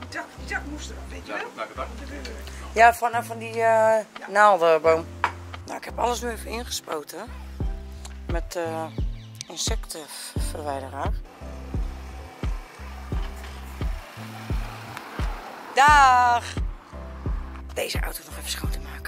Dat moest er, weet je wel? Ja, van die naaldenboom. Nou, ik heb alles nu even ingespoten. Met insectenverwijderaar. Dag! Deze auto nog even schoon te maken.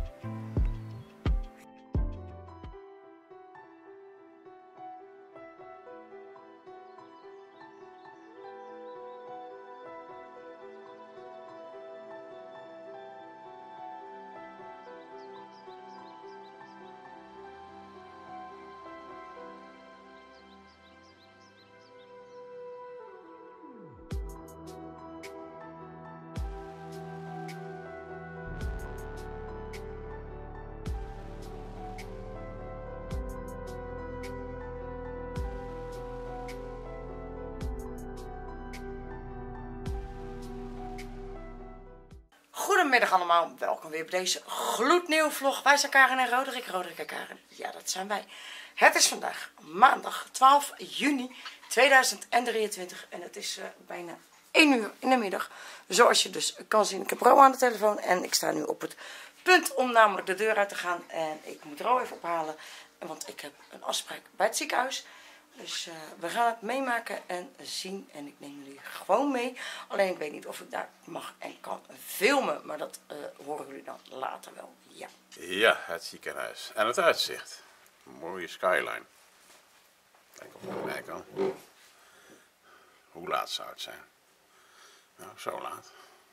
Goedemiddag allemaal, welkom weer bij deze gloednieuwe vlog. Wij zijn Karen en Roderick, Roderick en Karen. Ja, dat zijn wij. Het is vandaag maandag 12 juni 2023 en het is bijna 1 uur in de middag. Zoals je dus kan zien, ik heb Ro aan de telefoon en ik sta nu op het punt om namelijk de deur uit te gaan. En ik moet Ro even ophalen, want ik heb een afspraak bij het ziekenhuis. Dus we gaan het meemaken en zien en ik neem jullie gewoon mee. Alleen ik weet niet of ik daar mag en kan filmen, maar dat horen jullie dan later wel. Ja. Ja, het ziekenhuis. En het uitzicht. Mooie skyline. Kijk of ik erbij kan. Hoe laat zou het zijn? Nou, zo laat.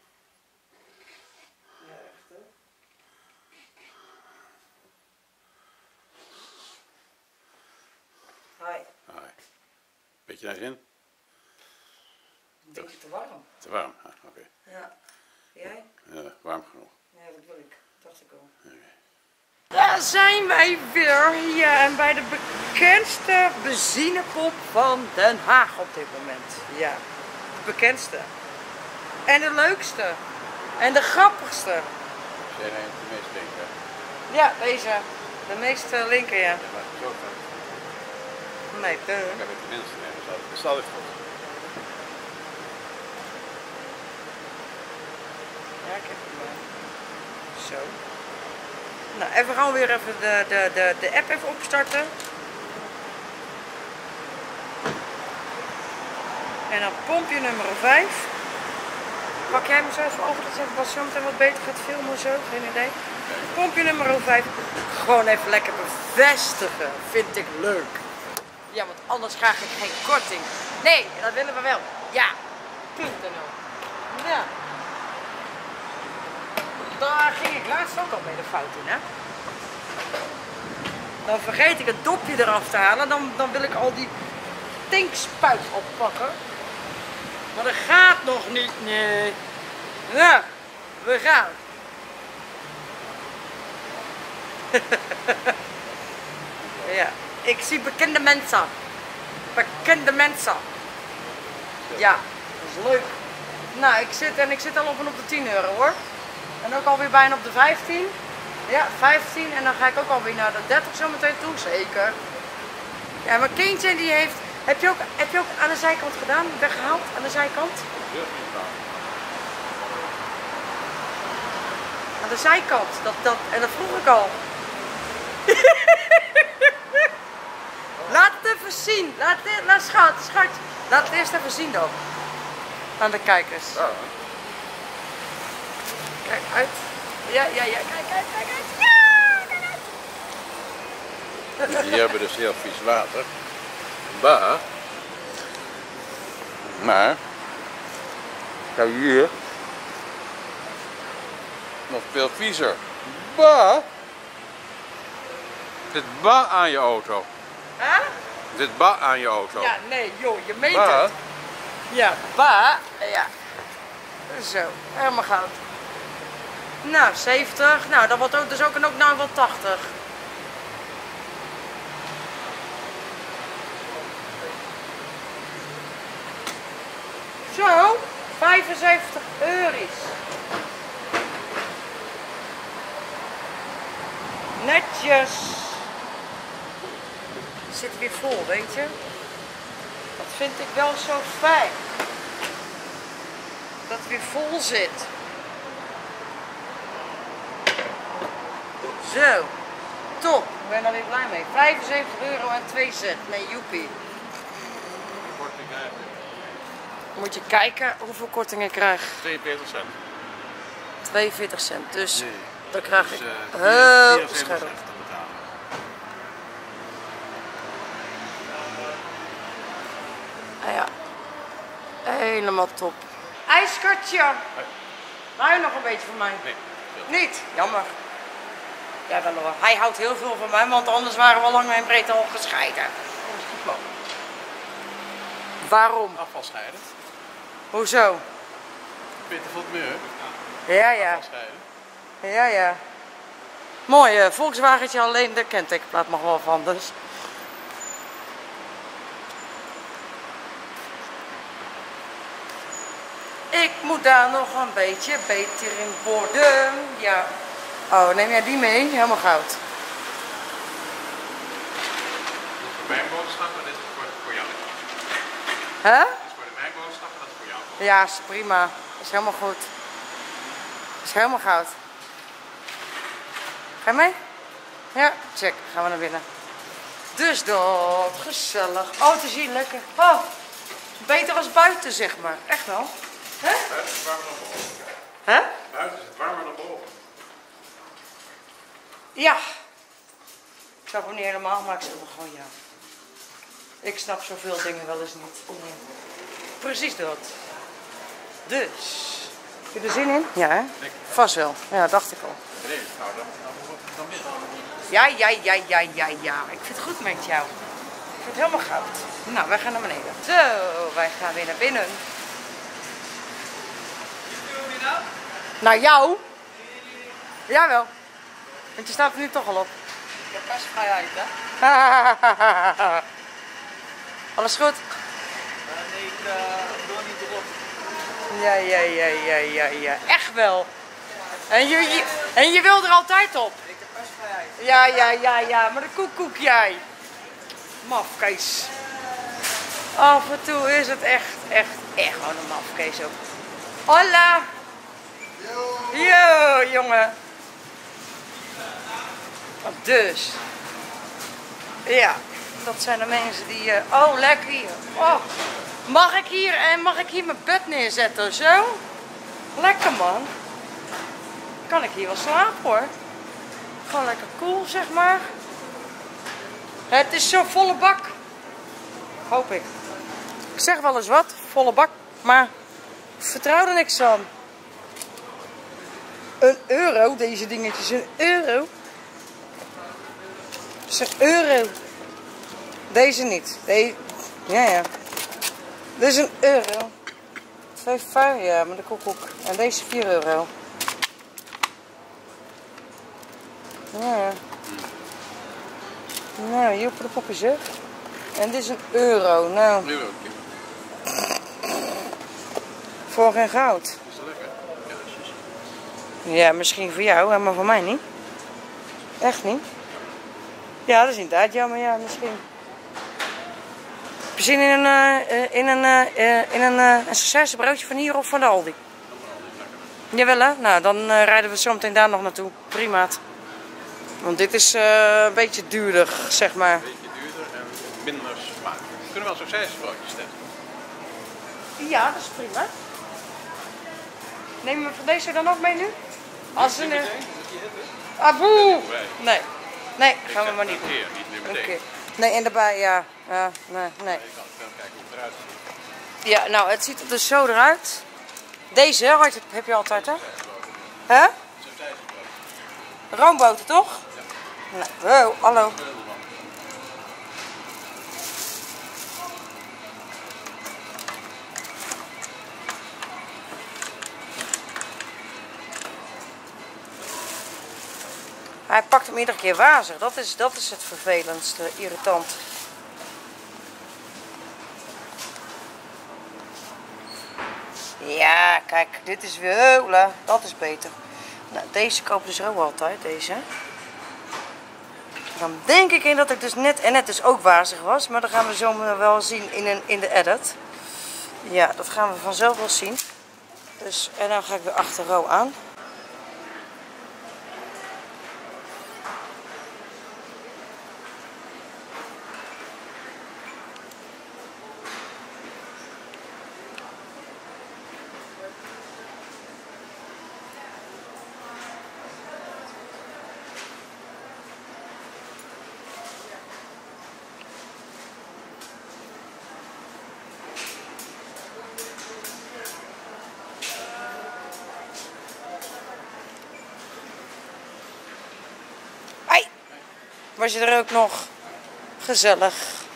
Ja, echt hè? Hi. Hoi. Beetje naar zin? Een beetje te warm. Te warm? Ah, oké. Ja. Jij? Ja, warm genoeg. Ja, dat wil ik. Dacht ik al. Daar zijn wij weer hier en bij de bekendste benzinepomp van Den Haag op dit moment. Ja, de bekendste. En de leukste. En de grappigste. Zijn hij de meest linker? Ja, deze. De meest linker, ja. Ja, maar het is ook wel. Nee, Ik heb het tenminste nemen. Dat is altijd goed. Ja, ik heb hem bij. Zo. Nou, even gaan we weer even de app even opstarten. En dan pompje nummer 5. Pak jij me zo even over dat het zo meteen wat beter gaat filmen zo? Geen idee. Pompje nummer 5. Gewoon even lekker bevestigen. Vind ik leuk. Ja, want anders krijg ik geen korting. Nee, dat willen we wel. Ja. .nl. Ja. Daar ging ik laatst ook al bij de fout in, hè. Dan vergeet ik het dopje eraf te halen. Dan wil ik al die tankspuit oppakken. Maar dat gaat nog niet, nee. Nou, we gaan. Ja, ik zie bekende mensen. Bekende mensen. Ja, dat is leuk. Nou, ik zit al op de 10 euro hoor. En ook alweer bijna op de 15. Ja, 15 en dan ga ik ook alweer naar de 30 zo meteen toe, zeker. Ja, mijn kindje die heeft... Heb je ook aan de zijkant gedaan? Weggehaald aan de zijkant? Aan de zijkant, en dat vroeg ik al. Laat het even zien. Schat. Laat het eerst even zien dan. Aan de kijkers. Oh. Kijk uit. Ja, kijk uit. Ja, kijk uit. Die hebben dus heel vies water. Bah. Maar, kijk hier. Nog veel viezer. Bah. Dit bah aan je auto. Huh? Dit bah aan je auto. Ja, nee, joh, je meent Bah. het. Ja, ba. Ja. Zo, helemaal goud. Nou, 70. Nou, dat wordt ook, dus ook nou wel 80. Zo, 75 euro's. Netjes. Zit weer vol, weet je. Dat vind ik wel zo fijn. dat het weer vol zit. Zo, top. Ik ben er weer blij mee. 75 euro en 2 cent. Nee, joepie. Moet je kijken hoeveel korting ik krijg. 42 cent. 42 cent. Dus Nee. dan krijg ik Dus, heel 74 scherp. cent te betalen. Ah ja, helemaal top. IJskartje. Hou je nog een beetje van mij? Nee. Niet? Jammer. Ja, wel hoor. Hij houdt heel veel van mij, want anders waren we lang en breed al gescheiden. Waarom? Afval scheiden. Hoezo? Peter voor het milieu. Ja, ja. Afval scheiden. Ja, ja. Mooi, Volkswagentje, alleen de kentekenplaat mag wel van, dus. Ik moet daar nog een beetje beter in worden. Ja. Oh, neem jij die mee? Helemaal goud. Voor mijn boodschappen, dit is voor jou. Hè? Dit is voor de mijnboodschappen, dat is voor jou. Ja, is prima. Is helemaal goed. Is helemaal goud. Ga je mee? Ja, check. Gaan we naar binnen. Dus dat, gezellig. Oh, het is hier lekker. Oh, beter als buiten, zeg maar. Echt wel. Hè? Buiten is het warmer dan boven. Hè? Buiten is het warmer dan boven. Ja. Ik snap hem niet helemaal, maar ik zeg maar gewoon ja. Ik snap zoveel dingen wel eens niet. Nee. Precies dat. Dus. Heb je er zin in? Ja, hè? Vast wel. Ja, dacht ik al. Nee, nou dan weer. Ja. Ik vind het goed met jou. Ik vind het helemaal goud. Nou, wij gaan naar beneden. Zo, wij gaan weer naar binnen. Naar jou? Jawel. Want je staat er nu toch al op. Je hebt persvrijheid, hè? Alles goed? Nee, ik doe niet erop. Ja. Echt wel. En je wil er altijd op. Ik heb persvrijheid. Ja. Maar de koekoek jij. Mafkees. Af en toe is het echt gewoon een mafkees ook. Hola. Yo, jongen. Dus. Ja, dat zijn de mensen die... oh, lekker hier. Oh, mag ik hier mijn bed neerzetten, zo? Lekker, man. Kan ik hier wel slapen, hoor. Gewoon lekker cool, zeg maar. Het is zo'n volle bak. Hoop ik. Ik zeg wel eens wat, volle bak, maar ik vertrouw er niks aan. €1, deze dingetjes, €1. Dat is €1. Deze niet. Ja. Dit is €1. 2,5, ja, met de koekoek. En deze €4. Ja. Nou, hier voor de poppie zeg. En dit is €1. Nou. Nu ook. Voor geen goud. Is dat lekker? Ja, precies. Ja, misschien voor jou, maar voor mij niet. Echt niet? Ja, dat is inderdaad jammer, ja, misschien. Heb je zin in een sausijzenbroodje van hier of van de Aldi? Jawel, hè? Nou, dan rijden we zo meteen daar nog naartoe. Prima. Want dit is een beetje duurder, zeg maar. Een beetje duurder en minder smaak. We kunnen wel sausijzenbroodjes testen. Ja, dat is prima. Nemen we van deze dan ook mee nu? Als een... Aboe! Nee, gaan we maar niet doen. Niet nu meteen. Oké. Nee, en daarbij, ja. Nee. Je kan wel kijken hoe het eruit ziet. Ja, nou, het ziet er dus zo eruit. Deze heb je altijd, hè? Hè? Roomboter, toch? Ja. Nou, wow, hallo. Hij pakt hem iedere keer wazig. Dat is het vervelendste, irritant. Ja, kijk, dit is weer... dat is beter. Nou, deze kopen ze ook altijd, deze. Dan denk ik in dat ik dus net dus ook wazig was. Maar dat gaan we zo wel zien in de edit. Ja, dat gaan we vanzelf wel zien. Dus, en dan ga ik weer achter Ro aan. Was je er ook nog? Gezellig.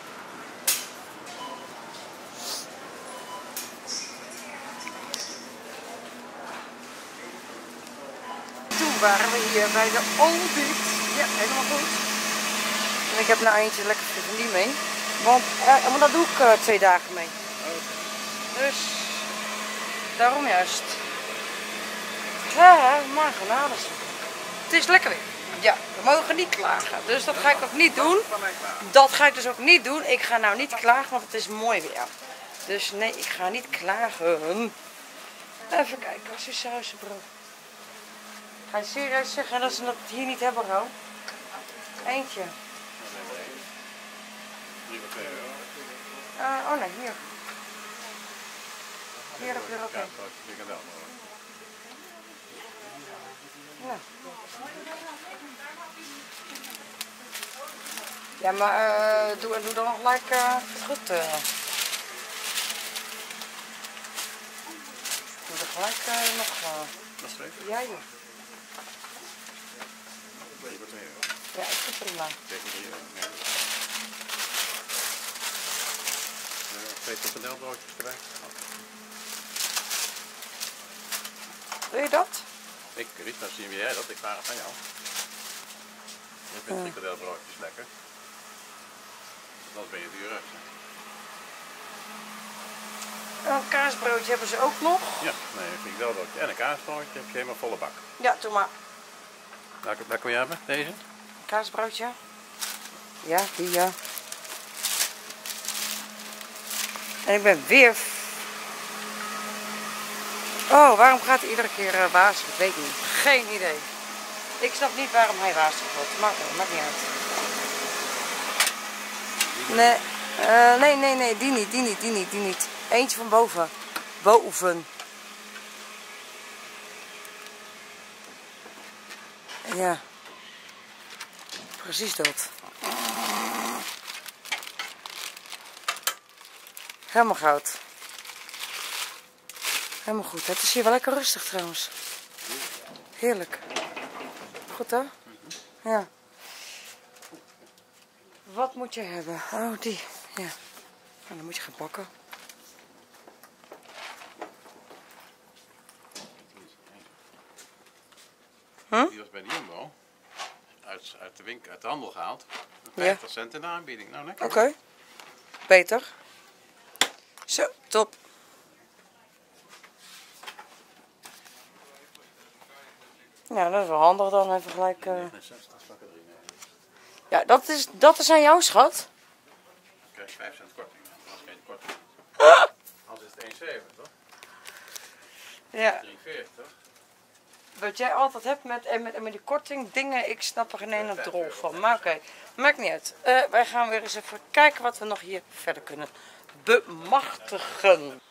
Toen waren we hier bij de Oldit. Ja, helemaal goed. En ik heb nou eentje lekker vriendin mee. Want maar dat doe ik 2 dagen mee. Dus daarom juist. Ja, maar genade. Het is lekker weer. Ja, we mogen niet klagen. Dus dat ga ik ook niet doen. Dat ga ik dus ook niet doen. Ik ga nou niet klagen, want het is mooi weer. Dus nee, ik ga niet klagen. Even kijken, wat is sausenbrood? Ga je serieus zeggen dat ze dat hier niet hebben, Ro? Eentje. Oh nee, hier. Hier heb je er ook een. Ja. Ja, maar doe dan nog gelijk goed. Doe er gelijk nog. Dat is leuk. Ja, joh. Ja, ik vind het prima. 2 frikadelbroodjes erbij. Wil je dat? Ik niet, dan zien we jij dat. Ik vraag het aan jou. Ik vind frikadelbroodjes lekker. Dan ben je duur. Een kaasbroodje hebben ze ook nog. Ja, nee, een frikadelbroodje en een kaasbroodje heb je helemaal volle bak. Ja, doe maar. Welke wil je hebben? Deze? Kaasbroodje. Ja, die ja. En ik ben weer... Oh, waarom gaat hij iedere keer wazig? Ik weet niet. Geen idee. Ik snap niet waarom hij wazig wordt. Maar maakt niet uit. Nee, die niet. Eentje van boven. Boven. Ja. Precies dat. Helemaal goud. Helemaal goed. Het is hier wel lekker rustig trouwens. Heerlijk. Goed hè? Ja. Wat moet je hebben? Oh, die. Ja. Nou, dan moet je gaan pakken. Die was bij de Jumbo. Uit de winkel, uit de handel gehaald. 50 cent in de aanbieding. Nou, lekker. Oké. Beter. Zo, top. Ja, dat is wel handig dan even gelijk. 69 pakken 3. Ja, dat is aan jou, schat. Dan krijg je 5 cent korting. Als geen korting. Anders is het 1,7 toch? Ja. 43 toch? Wat jij altijd hebt met die korting dingen, ik snap er geen ene drol van. Maar oké, maakt niet uit. Wij gaan weer eens even kijken wat we nog hier verder kunnen bemachtigen.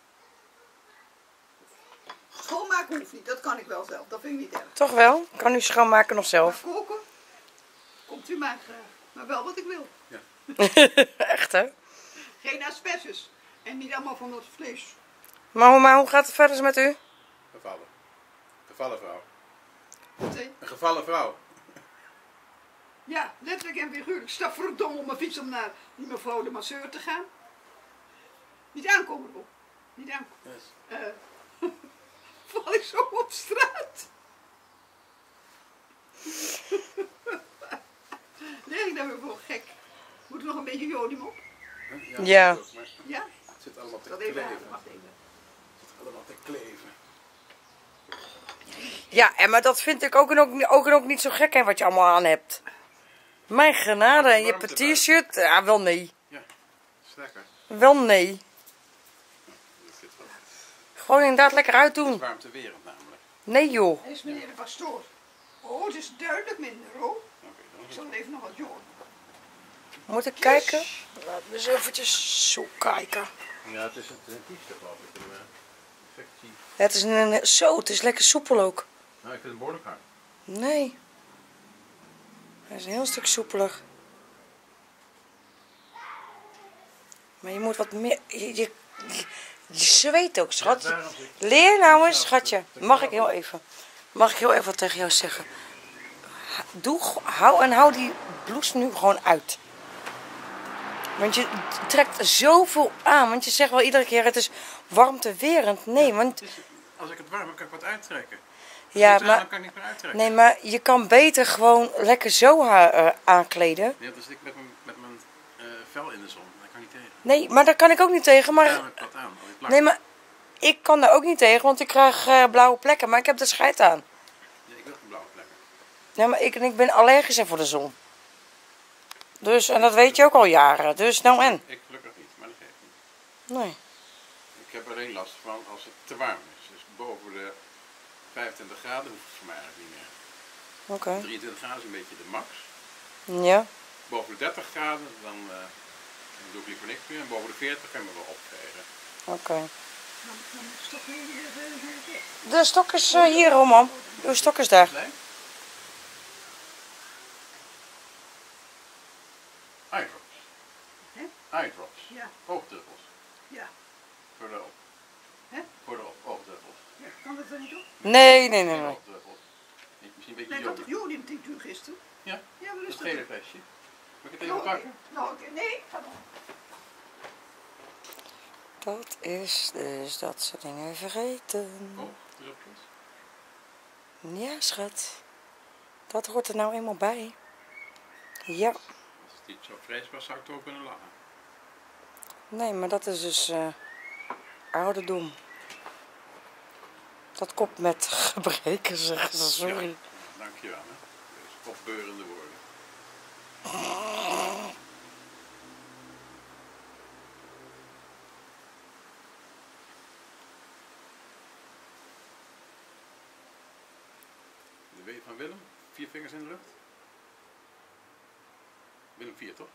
Schoonmaken hoeft niet, dat kan ik wel zelf. Dat vind ik niet erg. Toch wel? Kan u schoonmaken nog zelf? Maar koken, komt u maar, maar wel wat ik wil. Echt hè? Geen asperges. En niet allemaal van dat vlees. Maar hoe gaat het verder met u? Gevallen. Gevallen vrouw. Nee. Een gevallen vrouw. Ja, letterlijk en figuurlijk. Sta verdomme op mijn fiets om naar die mevrouw de masseur te gaan. Niet aankomen, Rob. Niet aankomen. Yes. Val ik zo op straat? Leg ik daar weer voor gek? Moet er nog een beetje jodium op? Ja. Dat is ook, maar Ja? het zit allemaal te Dat even kleven. aan. Wacht even. Het zit allemaal te kleven. Ja, maar dat vind ik ook niet zo gek hè, wat je allemaal aan hebt. Mijn genade en je t-shirt, ja wel nee. Ja, is lekker. Wel nee. Dat zit wel. Gewoon inderdaad lekker Het uitdoen. is warmtewerend namelijk. Nee joh. Hij is meneer de pastoor. Oh, het is duidelijk minder, hoor. Oké, dan Ik is zal het. even nog wat joden. Moet ik kijken? Laten we eens eventjes zo kijken. Ja, het is een kieste geloof ik. Een effectief. Het is het is lekker soepel ook. Nou, ik vind het behoorlijk hard. Nee. Hij is een heel stuk soepeler. Maar je moet wat meer... Je zweet ook, schat. Ja, daarom zit- Leer nou eens, schatje. Mag ik heel even wat tegen jou zeggen? Hou die blouse nu gewoon uit. Want je trekt zoveel aan. Want je zegt wel iedere keer het is warmtewerend. Nee, want... Als ik het warm heb, kan ik wat uittrekken. Ja, Dan maar... kan ik niet meer uittrekken. Nee, maar je kan beter gewoon lekker zo haar aankleden. Nee, dan zit ik met mijn vel in de zon. Daar kan ik niet tegen. Nee, maar daar kan ik ook niet tegen. Maar... Ja, dan heb ik wat aan. Als ik plak. Nee, maar ik kan daar ook niet tegen, want ik krijg blauwe plekken. Maar ik heb er scheid aan. Nee, ik wil geen blauwe plekken. Ja, maar ik ben allergisch voor de zon. Dus, en dat weet je ook al jaren. Dus nou en? Ik gelukkig niet, maar dat geeft niet. Nee. Ik heb alleen last van als het te warm is. Dus boven de 25 graden hoeft het voor mij eigenlijk niet meer. Oké. 23 graden is een beetje de max. Ja. Boven de 30 graden, dan doe ik liever niks meer. En boven de 40 kan ik me wel opvegen. Oké. Dan is toch weer De stok is hier, hoor, mam. Uw stok is daar. Nee? Eye drops. Hè? Eye drops. Ja, Oogdruppels. ja. Voor de op. Hè? Voor de oogdruppels. Ja, kan dat dan niet doen? Nee. Geen oogdruppels. Misschien een beetje Nee, ik had toch jodium. jodium tinctuur gisteren? Ja, Ja, wat dat is dat? gele flesje. Moet ik het even Nou, pakken? nou, oké. Nee, ga dan. Dat is dus dat soort dingen vergeten. Oogdruppels. Ja, schat. Dat hoort er nou eenmaal bij. Ja. Als het niet zo fris was, zou ik toch kunnen lachen. Nee, maar dat is dus ouderdom. Dat komt met gebreken, zeggen ze. Sorry. Ja, dankjewel. Hè. Dus opbeurende woorden. De W van Willem. 4 vingers in de lucht. Willem 4, toch?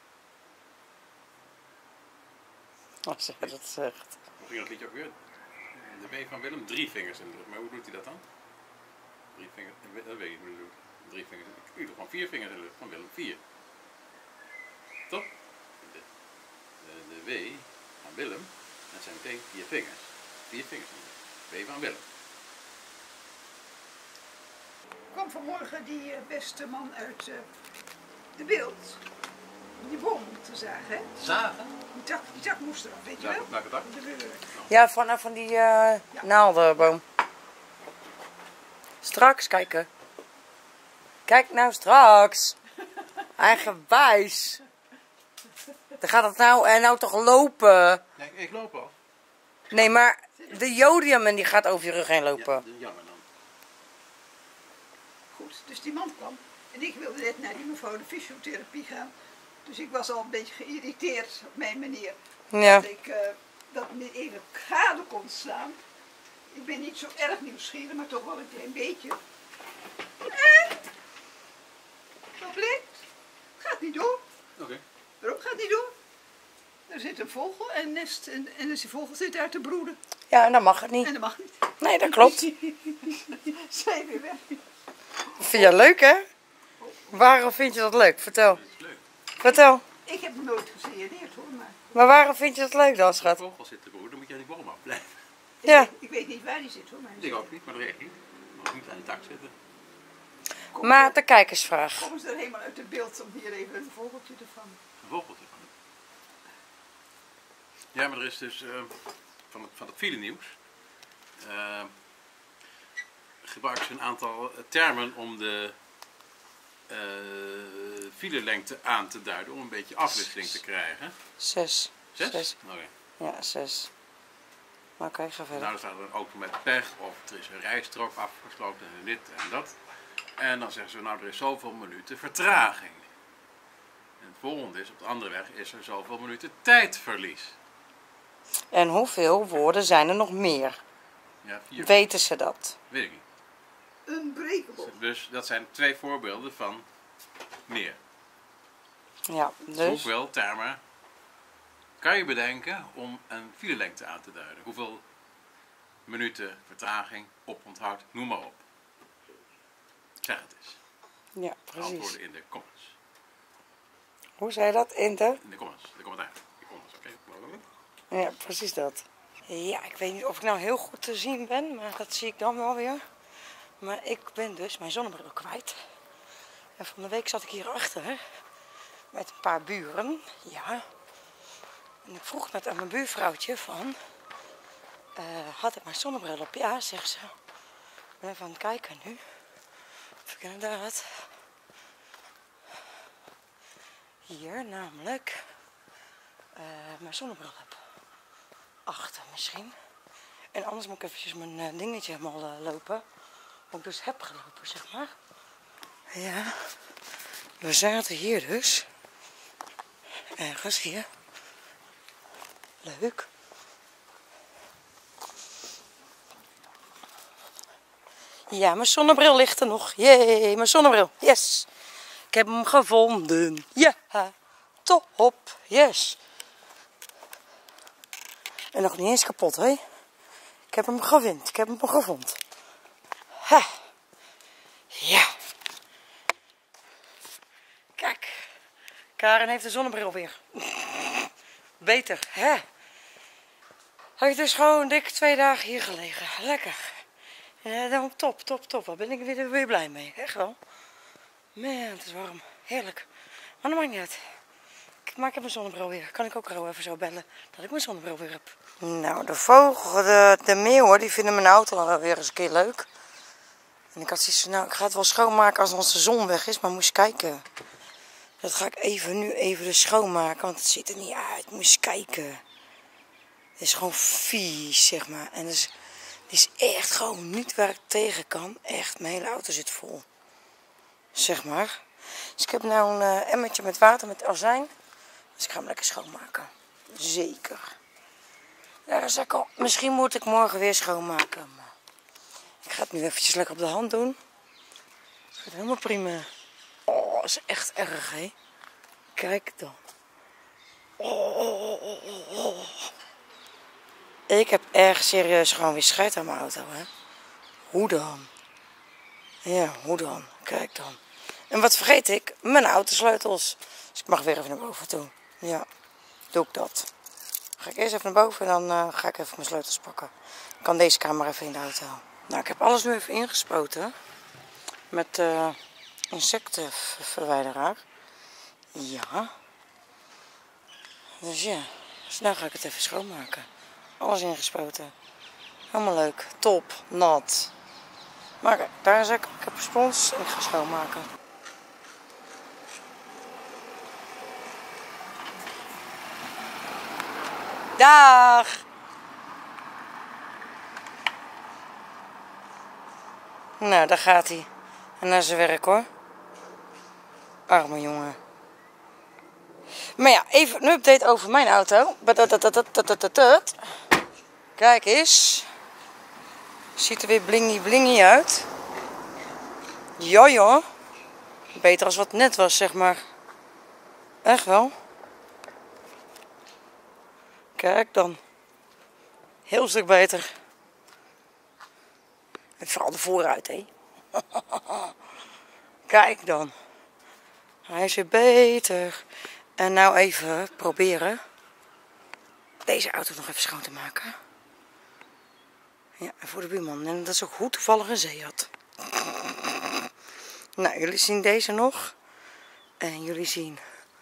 Als jij dat zegt. Hoe ging dat liedje ook weer? De W van Willem, 3 vingers in de lucht. Maar hoe doet hij dat dan? 3 vingers, dat weet ik niet hoe hij doet. 3 vingers, ik doe gewoon 4 vingers in de lucht van Willem 4. Toch? De W van Willem, dat zijn meteen 4 vingers. 4 vingers in de lucht. W van Willem. Kwam vanmorgen die beste man uit de beeld. Die boom te zagen, hè? Zagen? Die tak moest eraf, weet je Ja, wel? welke dag? De deur. Ja, van die naaldenboom. Straks kijken. Kijk nou straks. Eigenwijs. Dan gaat het nou toch lopen. Nee, ik loop al. Nee, maar de jodium en die gaat over je rug heen lopen. Ja, jammer dan. Goed, dus die man kwam. En ik wilde net naar die mevrouw de fysiotherapie gaan. Dus ik was al een beetje geïrriteerd op mijn manier. Ja. Dat ik dat me even gade kon slaan. Ik ben niet zo erg nieuwsgierig, maar toch wel een klein beetje. En wat blijkt? Het gaat niet door. Oké. Waarom gaat het niet door? Er zit een vogel en nest en dus die vogel zit daar te broeden. Ja, en dan mag het niet. En dat mag niet. Nee, dat klopt. Zij weer weg. Vind je dat leuk, hè? Waarom vind je dat leuk? Vertel. Dat is leuk. Vertel. Ik heb het nooit gesigneerd hoor, maar Maar waarom vind je dat leuk dan, Als de schat? vogel zit te broeden, dan moet je aan die boom afblijven. Ja. ik weet niet waar die zit hoor. Maar Ik ook niet, maar dat weet ik niet. Mag niet aan die tak zitten. Maar de kijkersvraag. Komen ze er helemaal uit het beeld om hier even een vogeltje te vangen. Een vogeltje van. Ja, maar er is dus van het file nieuws. Gebruiken ze een aantal termen om de filelengte aan te duiden. Om een beetje afwisseling te krijgen. 6. 6? Oké. Ja, 6. Maar oké, ga verder. Nou, dan staat er een auto met pech, of er is een rijstrook afgesloten en dit en dat. En dan zeggen ze, nou er is zoveel minuten vertraging. En het volgende is, op de andere weg is er zoveel minuten tijdverlies. En hoeveel woorden zijn er nog meer? Ja, 4. Weten ze dat? Weet ik niet. Unbreakable. Dus dat zijn 2 voorbeelden van meer. Ja, dus. Hoeveel termen kan je bedenken om een filelengte aan te duiden? Hoeveel minuten vertraging, oponthoud, noem maar op. Zeg het eens. Ja, precies. Antwoorden in de comments. Hoe zei je dat? In de? In de comments. De commentaar. De comments, oké. Ja, precies dat. Ja, ik weet niet of ik nou heel goed te zien ben, maar dat zie ik dan wel weer. Maar ik ben dus mijn zonnebril kwijt. En van de week zat ik hier achter met een paar buren. Ja. En ik vroeg net aan mijn buurvrouwtje van, had ik mijn zonnebril op? Ja, zegt ze. Ik ben even aan het kijken nu. Of ik inderdaad hier namelijk mijn zonnebril heb. Achter misschien. En anders moet ik eventjes mijn dingetje helemaal lopen. Wat ik dus heb gelopen, zeg maar. Ja. We zaten hier dus. Ergens hier. Leuk. Ja, mijn zonnebril ligt er nog. Jee, mijn zonnebril. Yes. Ik heb hem gevonden. Ja. Top. Yes. En nog niet eens kapot, hè? Ik heb hem gevonden. Ik heb hem gevonden. Ha. Ja. Kijk. Karen heeft de zonnebril weer. Beter, hè? Hij heeft dus gewoon dik 2 dagen hier gelegen. Lekker. Dan top. Daar ben ik weer blij mee. Echt wel. Man, het is warm. Heerlijk. Maar dat maakt niet uit. Maar ik heb mijn zonnebril weer. Kan ik ook Ro even zo bellen dat ik mijn zonnebril weer heb. Nou, de vogel, de meeuwen, die vinden mijn auto wel weer eens een keer leuk. En ik had zoiets van, nou, ik ga het wel schoonmaken als onze zon weg is. Maar moest kijken. Dat ga ik nu even schoonmaken, want het ziet er niet uit. Moest kijken. Het is gewoon vies, zeg maar. En het is echt gewoon niet waar ik tegen kan. Echt, mijn hele auto zit vol. Zeg maar. Dus ik heb nou een emmertje met water met azijn. Dus ik ga hem lekker schoonmaken. Zeker. Ja, dat zeg ik al. Misschien moet ik morgen weer schoonmaken. Maar ik ga het nu eventjes lekker op de hand doen. Het gaat helemaal prima. Oh, dat is echt erg, hè. Kijk dan. Oh. Ik heb echt serieus gewoon weer scheid aan mijn auto, hè. Hoe dan? Ja, hoe dan? Kijk dan. En wat vergeet ik? Mijn autosleutels. Dus ik mag weer even naar boven toe. Ja, doe ik dat. Ga ik eerst even naar boven en dan ga ik even mijn sleutels pakken. Ik kan deze kamer even in de auto. Nou, ik heb alles nu even ingespoten. Met insectenverwijderaar. Ja. Dus ja, dus nu ga ik het even schoonmaken. Alles ingespoten. Helemaal leuk. Top. Nat. Maar kijk, daar is ik. Ik heb een spons en ik ga schoonmaken. Dag! Nou, daar gaat hij. En naar zijn werk, hoor. Arme jongen. Maar ja, even een update over mijn auto. Kijk eens. Ziet er weer blingy uit. Ja, joh. Beter als wat net was, zeg maar. Echt wel. Kijk dan. Heel stuk beter. En vooral de vooruit, hè. Kijk dan. Hij is weer beter. En nou even proberen deze auto nog even schoon te maken. Ja, voor de buurman. En dat is ook goed toevallig een Seat. Nou, jullie zien deze nog. En jullie zien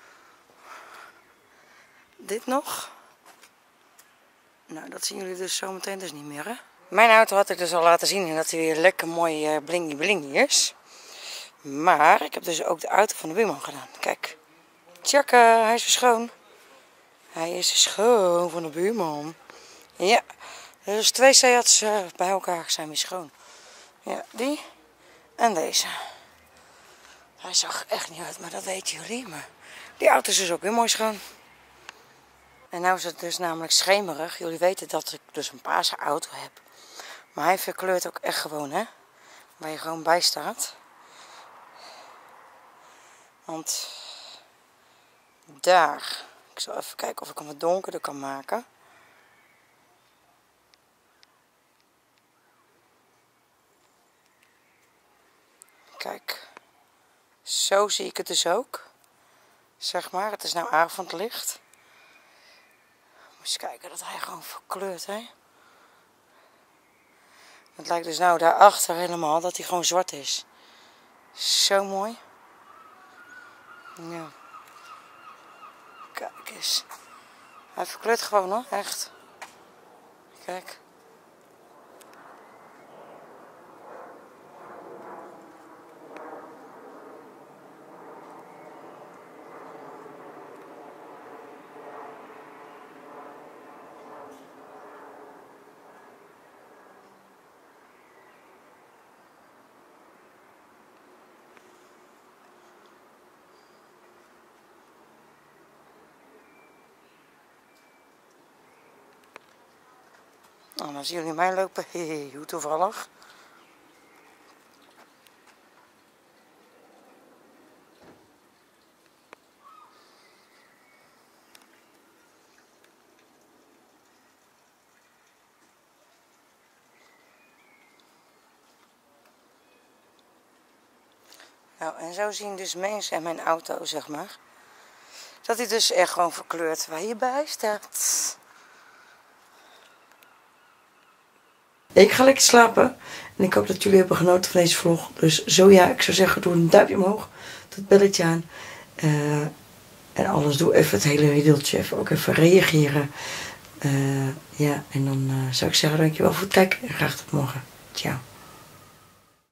dit nog. Nou, dat zien jullie dus zometeen dus niet meer, hè. Mijn auto had ik dus al laten zien en dat hij weer lekker mooi blingy is. Maar ik heb dus ook de auto van de buurman gedaan. Kijk. Tjaka, hij is weer schoon. Hij is schoon van de buurman. Ja. Dus 2 Seats bij elkaar zijn weer schoon. Ja, die en deze. Hij zag echt niet uit, maar dat weten jullie. Maar die auto is dus ook weer mooi schoon. En nou is het dus namelijk schemerig. Jullie weten dat ik dus een paarse auto heb. Maar hij verkleurt ook echt gewoon, hè. Waar je gewoon bij staat. Want daar. Ik zal even kijken of ik hem wat donkerder kan maken. Kijk. Zo zie ik het dus ook. Zeg maar. Het is nou avondlicht. Eens kijken dat hij gewoon verkleurt, hè. Het lijkt dus nou daarachter helemaal dat hij gewoon zwart is. Zo mooi. Ja. Kijk eens. Hij verkleurt gewoon hoor, echt. Kijk. Nou, dan zien jullie mij lopen. Hehe, hoe toevallig. Nou, en zo zien dus mensen en mijn auto, zeg maar. Dat hij dus echt gewoon verkleurt waar je bij staat. Ik ga lekker slapen. En ik hoop dat jullie hebben genoten van deze vlog. Dus zo ja, ik zou zeggen, doe een duimpje omhoog. Doe het belletje aan. En alles, doe even het hele riedeltje. Ook even reageren. Ja, en dan zou ik zeggen, dankjewel voor het kijken. En graag tot morgen. Ciao.